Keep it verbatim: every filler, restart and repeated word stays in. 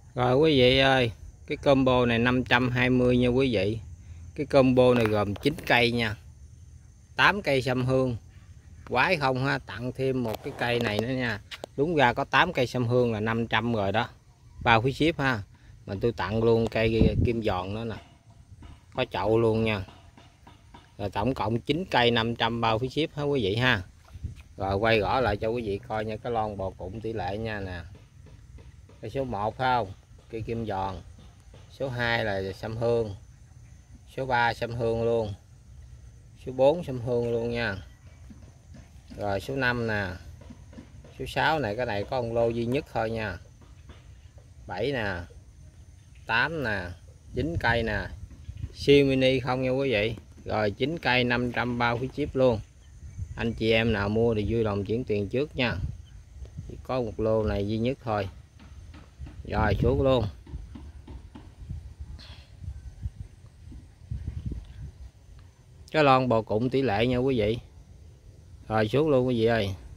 Rồi quý vị ơi, cái combo này năm trăm hai mươi nha quý vị. Cái combo này gồm chín cây nha, tám cây sâm hương. Quái không ha, tặng thêm một cái cây này nữa nha. Đúng ra có tám cây sâm hương là năm trăm rồi đó, bao phí ship ha. Mình tôi tặng luôn cây kim giòn nữa nè, có chậu luôn nha. Rồi tổng cộng chín cây năm trăm bao phí ship ha quý vị ha. Rồi quay rõ lại cho quý vị coi nha, cái lon bò cụm tỷ lệ nha nè. Cái số một phải không? Cây kim giòn. Số hai là sâm hương. Số ba sâm hương luôn. Số bốn sâm hương luôn nha. Rồi số năm nè. Số sáu này, cái này có một lô duy nhất thôi nha. bảy nè. tám nè. chín cây nè. Siêu mini không nha quý vị. Rồi chín cây năm trăm bao phí ship luôn. Anh chị em nào mua thì vui lòng chuyển tiền trước nha. Chỉ có một lô này duy nhất thôi. Rồi xuống luôn. Cái lon bò cụm tỷ lệ nha quý vị. Rồi xuống luôn quý vị ơi.